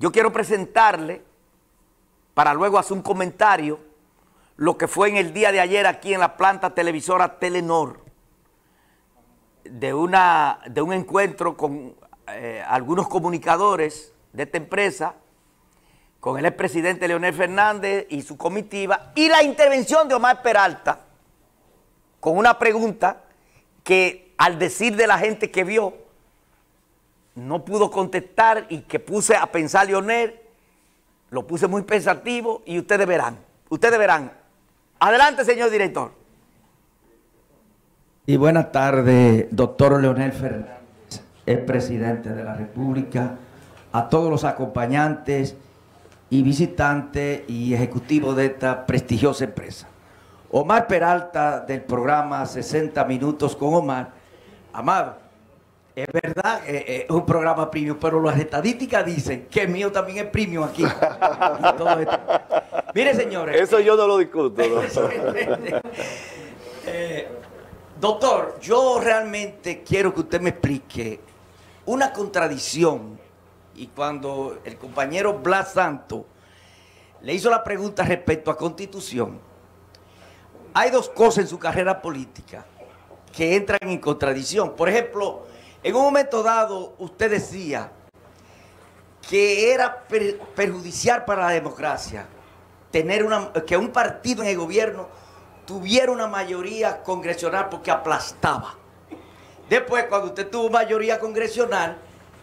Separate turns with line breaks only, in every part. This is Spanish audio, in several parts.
Yo quiero presentarle, para luego hacer un comentario, lo que fue en el día de ayer aquí en la planta televisora Telenor, de un encuentro con algunos comunicadores de esta empresa, con el expresidente Leonel Fernández y su comitiva, y la intervención de Omar Peralta, con una pregunta que al decir de la gente que vio, no pudo contestar y que puse a pensar Leonel, lo puse muy pensativo y ustedes verán. Adelante, señor director.
Y buenas tardes, doctor Leonel Fernández, expresidente de la República, a todos los acompañantes y visitantes y ejecutivos de esta prestigiosa empresa. Omar Peralta, del programa 60 Minutos con Omar. Amado, es verdad, es un programa premium, pero las estadísticas dicen que el mío también es premium aquí. Y todo esto. Mire, señores.
Eso yo no lo discuto, ¿no?
Doctor, yo realmente quiero que usted me explique una contradicción. Y cuando el compañero Blas Santos le hizo la pregunta respecto a Constitución, hay dos cosas en su carrera política que entran en contradicción. Por ejemplo, en un momento dado usted decía que era perjudicial para la democracia que un partido en el gobierno tuviera una mayoría congresional porque aplastaba. Después, cuando usted tuvo mayoría congresional,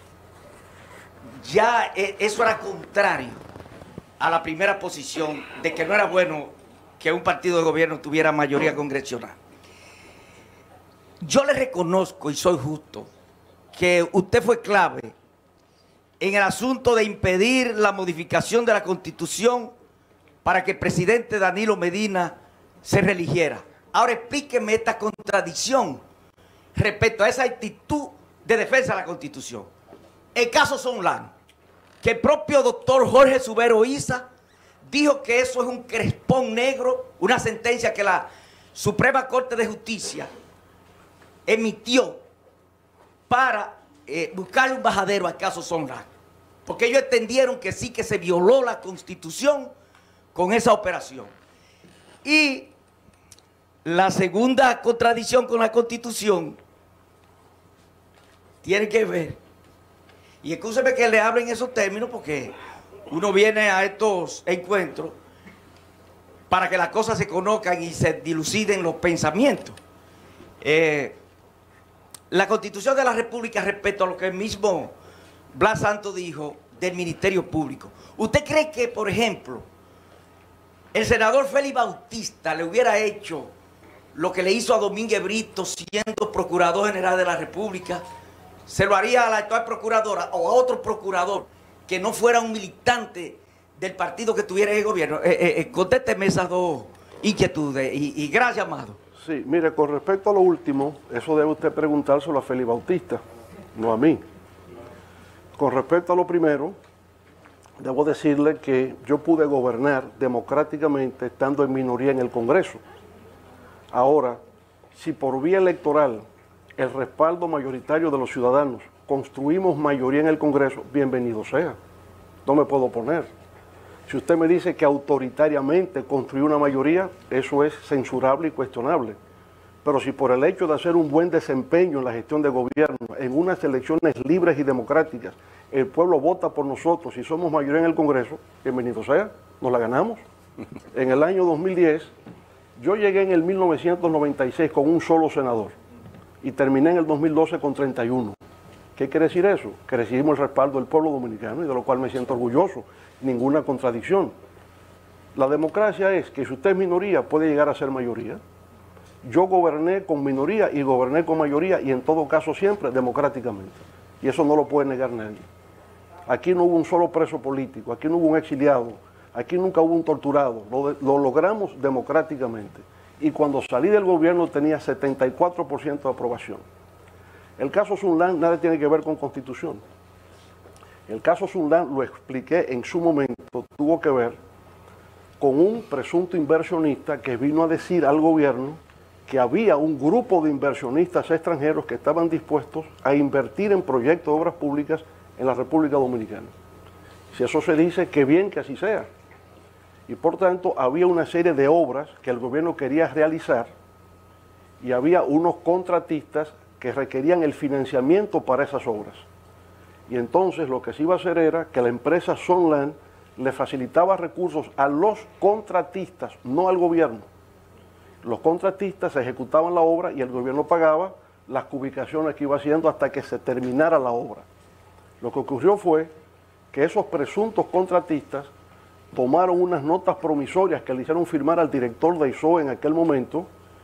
ya eso era contrario a la primera posición de que no era bueno que un partido de gobierno tuviera mayoría congresional. Yo le reconozco, y soy justo, que usted fue clave en el asunto de impedir la modificación de la Constitución para que el presidente Danilo Medina se reeligiera. Ahora explíqueme esta contradicción respecto a esa actitud de defensa de la Constitución. El caso Sonlán, que el propio doctor Jorge Subero Isa dijo que eso es un crespón negro, una sentencia que la Suprema Corte de Justicia emitió para buscarle un bajadero al caso Sonlán, porque ellos entendieron que sí, que se violó la Constitución con esa operación. Y la segunda contradicción con la Constitución tiene que ver, y escúcheme que le hable en esos términos, porque uno viene a estos encuentros para que las cosas se conozcan y se diluciden los pensamientos. La Constitución de la República respecto a lo que el mismo Blas Santos dijo del Ministerio Público. ¿Usted cree que, por ejemplo, el senador Félix Bautista le hubiera hecho lo que le hizo a Domínguez Brito siendo procurador general de la República? ¿Se lo haría a la actual procuradora o a otro procurador que no fuera un militante del partido que tuviera el gobierno? Contésteme esas dos inquietudes y gracias, amado.
Sí, mire, con respecto a lo último, eso debe usted preguntárselo a Félix Bautista, no a mí. Con respecto a lo primero, debo decirle que yo pude gobernar democráticamente estando en minoría en el Congreso. Ahora, si por vía electoral el respaldo mayoritario de los ciudadanos construimos mayoría en el Congreso, bienvenido sea. No me puedo oponer. Si usted me dice que autoritariamente construir una mayoría, eso es censurable y cuestionable. Pero si por el hecho de hacer un buen desempeño en la gestión de gobierno, en unas elecciones libres y democráticas, el pueblo vota por nosotros y somos mayoría en el Congreso, bienvenido sea, nos la ganamos. En el año 2010, yo llegué en el 1996 con un solo senador y terminé en el 2012 con 31. ¿Qué quiere decir eso? Que recibimos el respaldo del pueblo dominicano y de lo cual me siento orgulloso. Ninguna contradicción. La democracia es que si usted es minoría puede llegar a ser mayoría. Yo goberné con minoría y goberné con mayoría y en todo caso siempre democráticamente. Y eso no lo puede negar nadie. Aquí no hubo un solo preso político, aquí no hubo un exiliado, aquí nunca hubo un torturado. Lo logramos democráticamente. Y cuando salí del gobierno tenía 74% de aprobación. El caso Sunlan nada tiene que ver con Constitución. El caso Sunlan, lo expliqué en su momento, tuvo que ver con un presunto inversionista que vino a decir al gobierno que había un grupo de inversionistas extranjeros que estaban dispuestos a invertir en proyectos de obras públicas en la República Dominicana. Si eso se dice, qué bien que así sea. Y por tanto, había una serie de obras que el gobierno quería realizar y había unos contratistas que requerían el financiamiento para esas obras. Y entonces lo que se iba a hacer era que la empresa Sunland le facilitaba recursos a los contratistas, no al gobierno. Los contratistas ejecutaban la obra y el gobierno pagaba las cubicaciones que iba haciendo hasta que se terminara la obra. Lo que ocurrió fue que esos presuntos contratistas tomaron unas notas promisorias que le hicieron firmar al director de ISOE en aquel momento,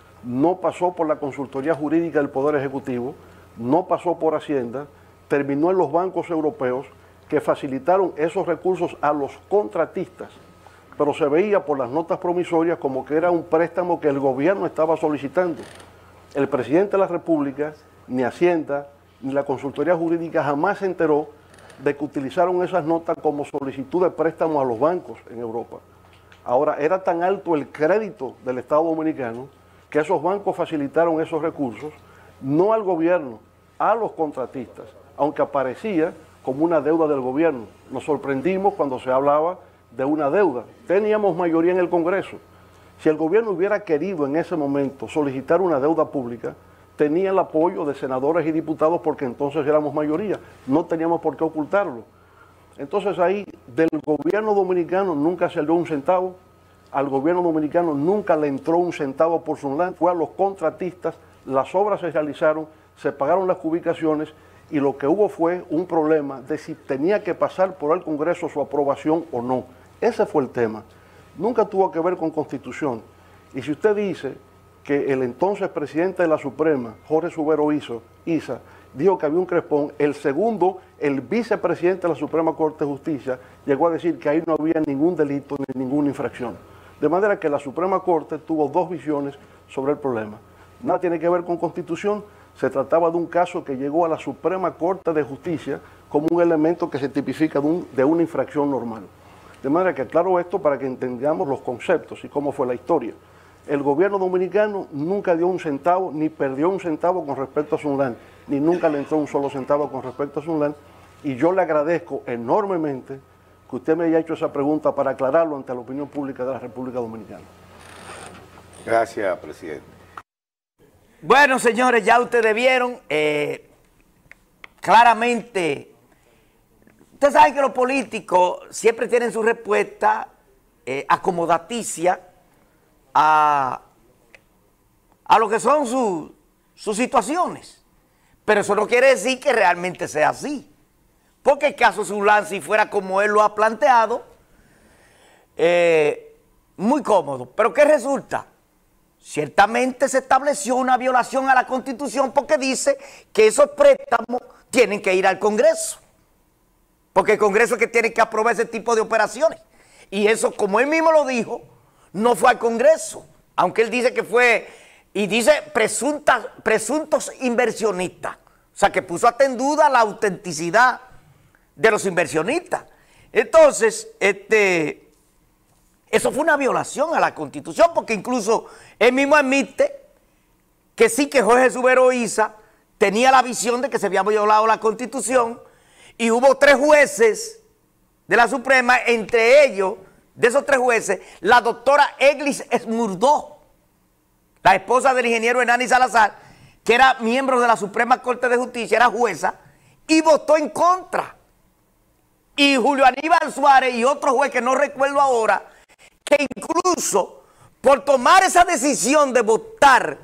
no pasó por la consultoría jurídica del Poder Ejecutivo, no pasó por Hacienda, terminó en los bancos europeos que facilitaron esos recursos a los contratistas, pero se veía por las notas promisorias como que era un préstamo que el gobierno estaba solicitando. El presidente de la República, ni Hacienda, ni la consultoría jurídica jamás se enteró de que utilizaron esas notas como solicitud de préstamo a los bancos en Europa. Ahora, era tan alto el crédito del Estado Dominicano que esos bancos facilitaron esos recursos, no al gobierno, a los contratistas, aunque aparecía como una deuda del gobierno. Nos sorprendimos cuando se hablaba de una deuda. Teníamos mayoría en el Congreso. Si el gobierno hubiera querido en ese momento solicitar una deuda pública, tenía el apoyo de senadores y diputados porque entonces éramos mayoría, no teníamos por qué ocultarlo. Entonces ahí del gobierno dominicano nunca salió un centavo, al gobierno dominicano nunca le entró un centavo por Sunland, fue a los contratistas, las obras se realizaron, se pagaron las cubicaciones y lo que hubo fue un problema de si tenía que pasar por el Congreso su aprobación o no. Ese fue el tema. Nunca tuvo que ver con Constitución. Y si usted dice que el entonces presidente de la Suprema, Jorge Subero Isa, dijo que había un crespón, el segundo, el vicepresidente de la Suprema Corte de Justicia, llegó a decir que ahí no había ningún delito ni ninguna infracción. De manera que la Suprema Corte tuvo dos visiones sobre el problema. Nada tiene que ver con Constitución, se trataba de un caso que llegó a la Suprema Corte de Justicia como un elemento que se tipifica de una infracción normal. De manera que aclaro esto para que entendamos los conceptos y cómo fue la historia. El gobierno dominicano nunca dio un centavo, ni perdió un centavo con respecto a Sunland, ni nunca le entró un solo centavo con respecto a Sunland. Y yo le agradezco enormemente que usted me haya hecho esa pregunta para aclararlo ante la opinión pública de la República Dominicana.
Gracias, presidente.
Bueno, señores, ya ustedes vieron claramente. Ustedes saben que los políticos siempre tienen su respuesta acomodaticia a lo que son sus situaciones. Pero eso no quiere decir que realmente sea así. Porque el caso Sunland, si fuera como él lo ha planteado, muy cómodo. Pero ¿qué resulta? Ciertamente se estableció una violación a la Constitución porque dice que esos préstamos tienen que ir al Congreso. Porque el Congreso es que tiene que aprobar ese tipo de operaciones. Y eso, como él mismo lo dijo, no fue al Congreso. Aunque él dice que fue, y dice presuntos inversionistas. O sea, que puso hasta en duda la autenticidad de los inversionistas. Entonces, eso fue una violación a la Constitución, porque incluso él mismo admite que sí, que Jorge Subero Isa tenía la visión de que se había violado la Constitución, y hubo 3 jueces de la Suprema, entre ellos, de esos 3 jueces, la doctora Eglis Esmurdó, la esposa del ingeniero Hernani Salazar, que era miembro de la Suprema Corte de Justicia, era jueza, y votó en contra. Y Julio Aníbal Suárez y otro juez que no recuerdo ahora, que incluso por tomar esa decisión de votar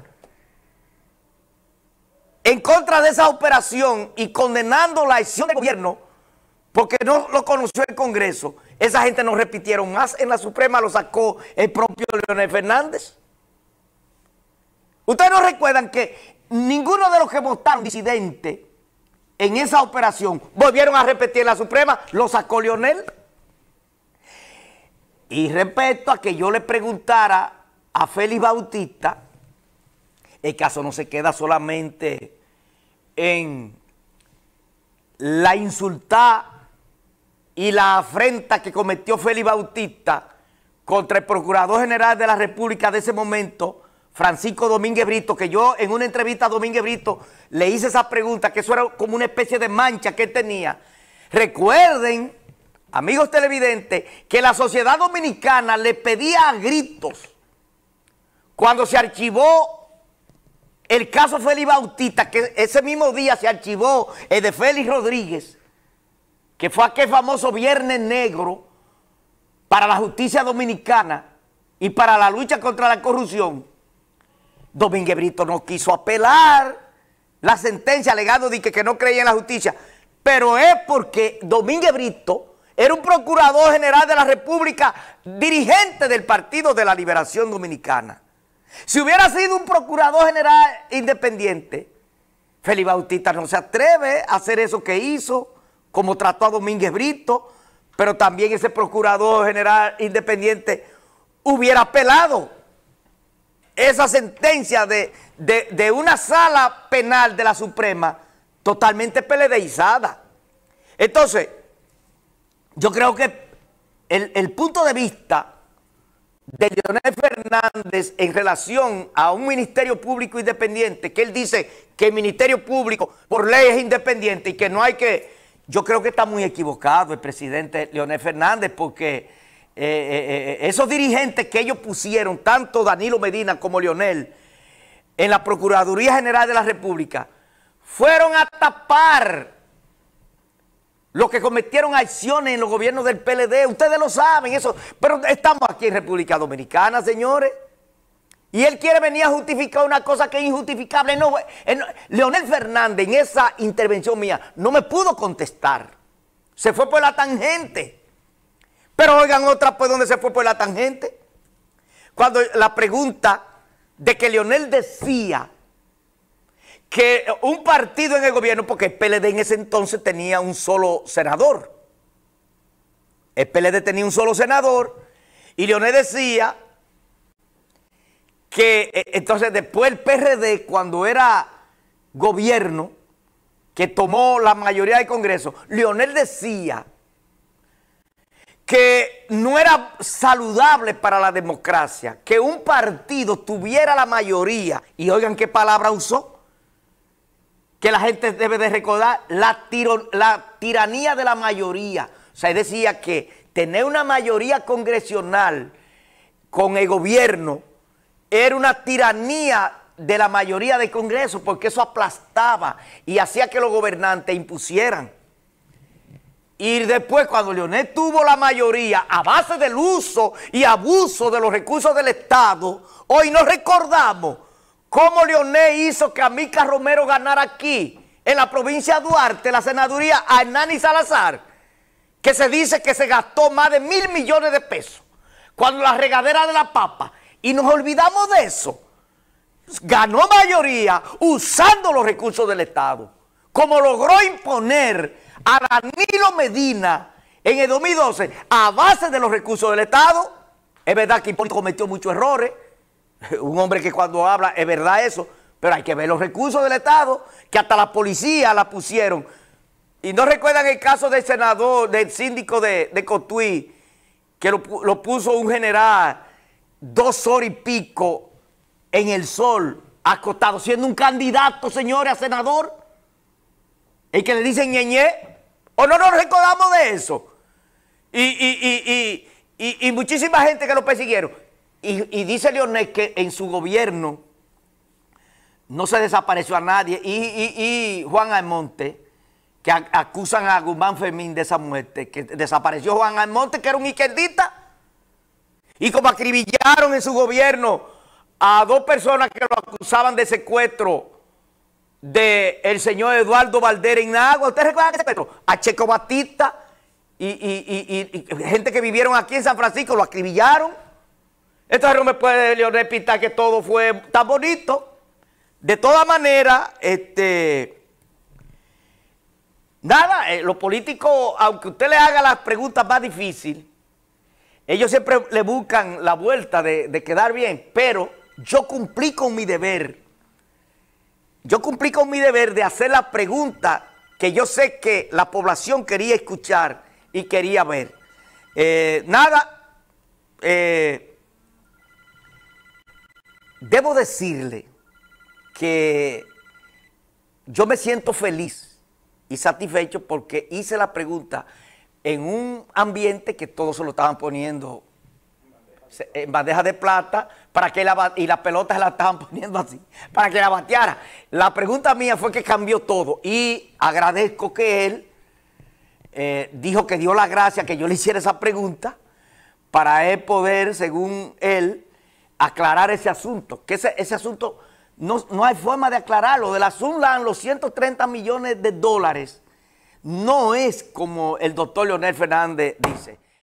en contra de esa operación y condenando la acción del gobierno, porque no lo conoció el Congreso, esa gente no repitieron más en la Suprema, lo sacó el propio Leonel Fernández. Ustedes no recuerdan que ninguno de los que votaron disidente en esa operación volvieron a repetir en la Suprema, lo sacó Leonel. Y respecto a que yo le preguntara a Félix Bautista, el caso no se queda solamente en la insultada y la afrenta que cometió Félix Bautista contra el Procurador General de la República de ese momento, Francisco Domínguez Brito, que yo en una entrevista a Domínguez Brito le hice esa pregunta, que eso era como una especie de mancha que él tenía. Recuerden amigos televidentes, que la sociedad dominicana le pedía a gritos cuando se archivó el caso Félix Bautista, que ese mismo día se archivó el de Félix Rodríguez, que fue aquel famoso Viernes Negro para la justicia dominicana y para la lucha contra la corrupción. Domínguez Brito no quiso apelar la sentencia alegando de que no creía en la justicia, pero es porque Domínguez Brito era un procurador general de la República, dirigente del Partido de la Liberación Dominicana. Si hubiera sido un procurador general independiente, Félix Bautista no se atreve a hacer eso que hizo, como trató a Domínguez Brito, pero también ese procurador general independiente hubiera apelado esa sentencia de una sala penal de la Suprema totalmente peledeizada. Entonces, yo creo que el punto de vista de Leonel Fernández en relación a un ministerio público independiente, que él dice que el ministerio público por ley es independiente y que no hay que... Yo creo que está muy equivocado el presidente Leonel Fernández, porque esos dirigentes que ellos pusieron, tanto Danilo Medina como Leonel, en la Procuraduría General de la República, fueron a tapar los que cometieron acciones en los gobiernos del PLD. Ustedes lo saben, eso. Pero estamos aquí en República Dominicana, señores. Y él quiere venir a justificar una cosa que es injustificable. No, Leonel Fernández en esa intervención mía no me pudo contestar. Se fue por la tangente. Pero oigan otra, pues, ¿dónde se fue por la tangente? Cuando la pregunta de que Leonel decía que un partido en el gobierno, porque el PLD en ese entonces tenía un solo senador. El PLD tenía un solo senador y Leonel decía que entonces después el PRD, cuando era gobierno, que tomó la mayoría del Congreso, Leonel decía que no era saludable para la democracia que un partido tuviera la mayoría, y oigan qué palabra usó, que la gente debe de recordar, la tiranía de la mayoría. O sea, él decía que tener una mayoría congresional con el gobierno era una tiranía de la mayoría del Congreso, porque eso aplastaba y hacía que los gobernantes impusieran. Y después, cuando Leonel tuvo la mayoría a base del uso y abuso de los recursos del Estado, hoy nos recordamos cómo Leonel hizo que Amílcar Romero ganara aquí, en la provincia de Duarte, la senaduría a Hernani Salazar, que se dice que se gastó más de 1.000 millones de pesos, cuando la regadera de la papa, y nos olvidamos de eso. Ganó mayoría usando los recursos del Estado, como logró imponer a Danilo Medina en el 2012 a base de los recursos del Estado. Es verdad que Hipólito cometió muchos errores, un hombre que cuando habla es verdad eso, pero hay que ver los recursos del Estado, que hasta la policía la pusieron. Y no recuerdan el caso del senador, del síndico de Cotuí, que lo puso un general 2 horas y pico en el sol, acostado, siendo un candidato, señores, a senador. El que le dicen ñeñé, o no nos recordamos de eso. Y muchísima gente que lo persiguieron. Y dice Leonel que en su gobierno no se desapareció a nadie. Y Juan Almonte, que acusan a Guzmán Fermín de esa muerte, que desapareció Juan Almonte, que era un izquierdista. Y como acribillaron en su gobierno a 2 personas que lo acusaban de secuestro del señor Eduardo Valdera en Nagua. ¿Ustedes recuerdan ese secuestro? A Checo Batista y gente que vivieron aquí en San Francisco lo acribillaron. Entonces no me puede Leonel pintar que todo fue tan bonito. De todas maneras, nada, los políticos, aunque usted le haga las preguntas más difíciles, ellos siempre le buscan la vuelta de quedar bien, pero yo cumplí con mi deber. Yo cumplí con mi deber de hacer la pregunta que yo sé que la población quería escuchar y quería ver. Debo decirle que yo me siento feliz y satisfecho porque hice la pregunta en un ambiente que todos se lo estaban poniendo en bandeja de plata para que y las pelotas la estaban poniendo así, para que la bateara. La pregunta mía fue que cambió todo y agradezco que él dijo que dio la gracia que yo le hiciera esa pregunta para él poder, según él, aclarar ese asunto. Que ese asunto no hay forma de aclararlo. De la Sunland, los 130 millones de dólares, no es como el doctor Leonel Fernández dice.